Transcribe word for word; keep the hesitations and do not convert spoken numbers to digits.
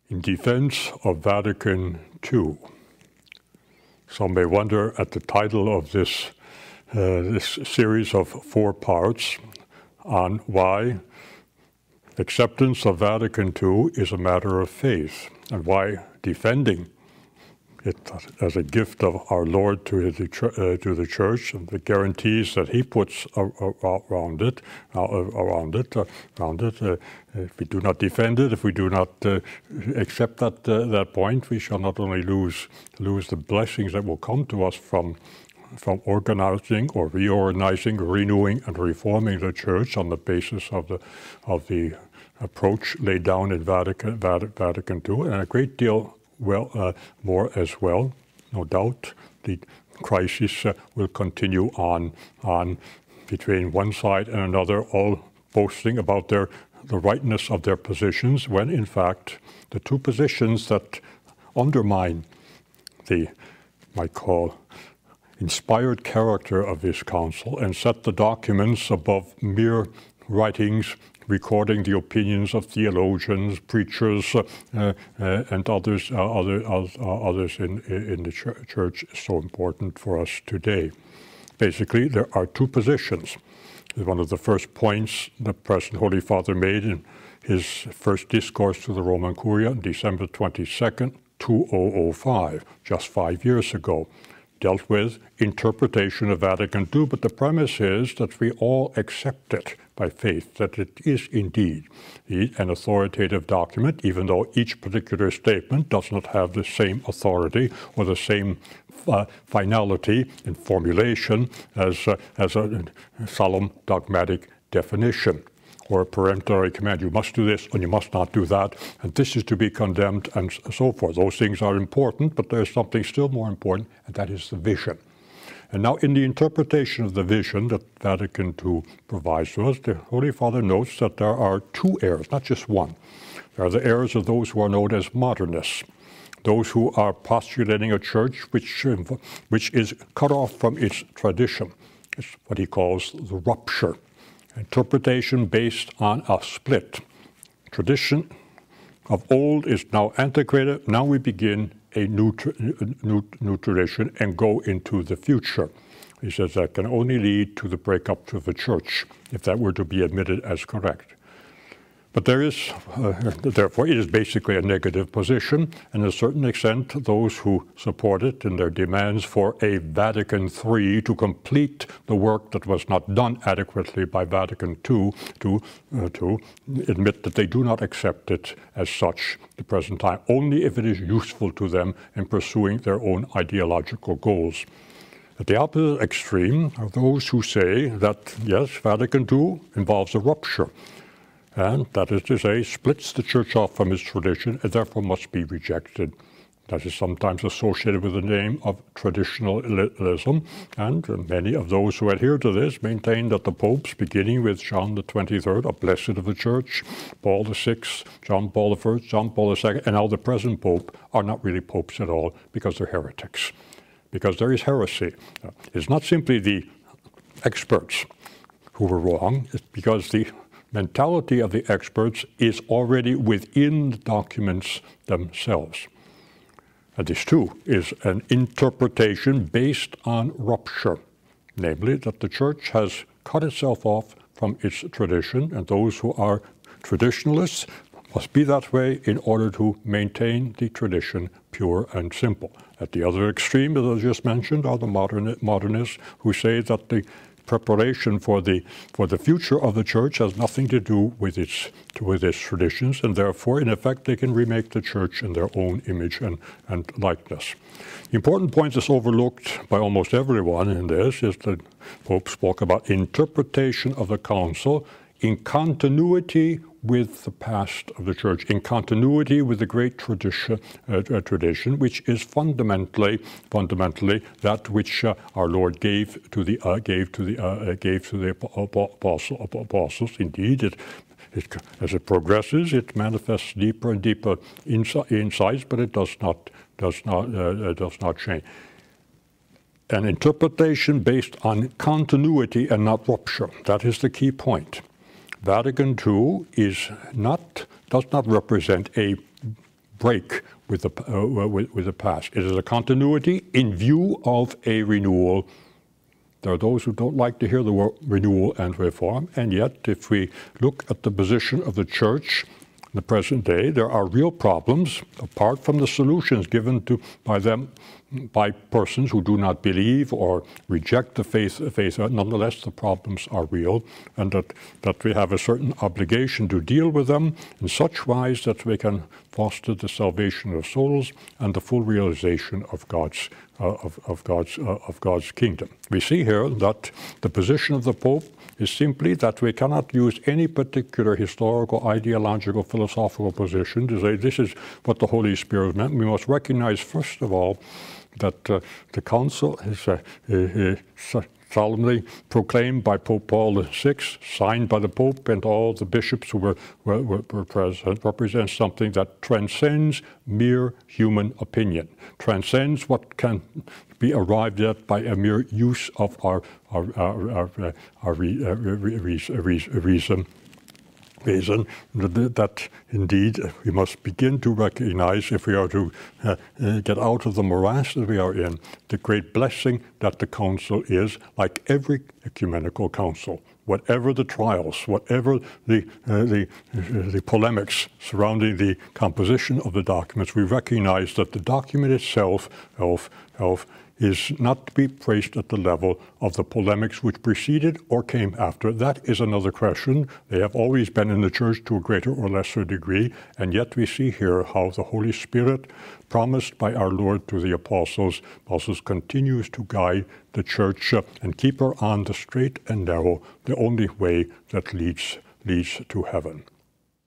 In defense of Vatican Two. Some may wonder at the title of this, uh, this series of four parts on why acceptance of Vatican Two is a matter of faith, and why defending it as a gift of our Lord to the, uh, to the Church, and the guarantees that He puts around it, uh, around it, uh, around it. Uh, if we do not defend it, if we do not uh, accept that uh, that point, we shall not only lose lose the blessings that will come to us from from organizing or reorganizing, renewing, and reforming the Church on the basis of the of the approach laid down in Vatican Vatican Two, and a great deal. Well, uh, more as well, no doubt. The crisis uh, will continue on, on between one side and another, all boasting about their the rightness of their positions, when in fact the two positions that undermine the, might call, inspired character of this council and set the documents above mere writings recording the opinions of theologians, preachers, uh, uh, and others, uh, other, uh, others in, in the ch church is so important for us today. Basically, there are two positions. One of the first points the present Holy Father made in his first discourse to the Roman Curia on December twenty-second, two thousand five, just five years ago, dealt with interpretation of Vatican Two, but the premise is that we all accept it by faith, that it is indeed an authoritative document, even though each particular statement does not have the same authority or the same uh, finality and formulation as, uh, as a solemn dogmatic definition or a peremptory command. You must do this and you must not do that, and this is to be condemned, and so forth. Those things are important, but there's something still more important, and that is the vision. And now in the interpretation of the vision that Vatican Two provides to us, the Holy Father notes that there are two errors, not just one. There are the errors of those who are known as modernists, those who are postulating a church which, which is cut off from its tradition. It's what he calls the rupture. Interpretation based on a split. Tradition of old is now antiquated. Now we begin a new, new, new tradition and go into the future. He says that can only lead to the breakup of the church if that were to be admitted as correct. But there is, uh, therefore, it is basically a negative position, and to a certain extent, those who support it in their demands for a Vatican Three to complete the work that was not done adequately by Vatican Two, to, uh, to admit that they do not accept it as such at the present time, only if it is useful to them in pursuing their own ideological goals. At the opposite extreme are those who say that, yes, Vatican Two involves a rupture, and that is to say, splits the church off from its tradition and therefore must be rejected. That is sometimes associated with the name of traditionalism, and many of those who adhere to this maintain that the popes, beginning with John the twenty-third, a blessed of the church, Paul the sixth, John Paul the first, John Paul the second, and now the present pope, are not really popes at all because they're heretics, because there is heresy. It's not simply the experts who were wrong, it's because the mentality of the experts is already within the documents themselves. And this, too, is an interpretation based on rupture, namely that the Church has cut itself off from its tradition, and those who are traditionalists must be that way in order to maintain the tradition pure and simple. At the other extreme, as I just mentioned, are the modern, modernists who say that the preparation for the for the future of the church has nothing to do with its with its traditions, and therefore, in effect, they can remake the church in their own image and, and likeness. The important point that's overlooked by almost everyone in this is that Pope spoke about interpretation of the council in continuity with the past of the church, in continuity with the great tradition, uh, tradition, which is fundamentally, fundamentally that which uh, our Lord gave to the uh, gave to the uh, gave to the apostle, apostles. Indeed, it, it, as it progresses, it manifests deeper and deeper insights, but it does not does not uh, does not change. An interpretation based on continuity and not rupture. That is the key point. Vatican Two is not, does not represent a break with the, uh, with, with the past. It is a continuity in view of a renewal. There are those who don't like to hear the word renewal and reform, and yet if we look at the position of the church in the present day, there are real problems apart from the solutions given to by them by persons who do not believe or reject the faith. faith. Nonetheless, the problems are real, and that, that we have a certain obligation to deal with them in such wise that we can foster the salvation of souls and the full realization of God's uh, of, of God's uh, of God's kingdom. We see here that the position of the Pope is simply that we cannot use any particular historical, ideological, philosophical position to say this is what the Holy Spirit meant. We must recognize, first of all, that uh, the Council is uh, uh, solemnly proclaimed by Pope Paul the Sixth, signed by the Pope and all the bishops who were, were, were present, represents something that transcends mere human opinion, transcends what can be arrived at by a mere use of our, our, our, our, our re, uh, re, re, re, reason. reason that indeed we must begin to recognize, if we are to uh, uh, get out of the morass that we are in, the great blessing that the Council is, like every ecumenical council. Whatever the trials, whatever the, uh, the, uh, the polemics surrounding the composition of the documents, we recognize that the document itself of, of is not to be placed at the level of the polemics which preceded or came after. That is another question. They have always been in the Church to a greater or lesser degree, and yet we see here how the Holy Spirit, promised by our Lord to the apostles, apostles continues to guide the Church uh, and keep her on the straight and narrow, the only way that leads, leads to heaven.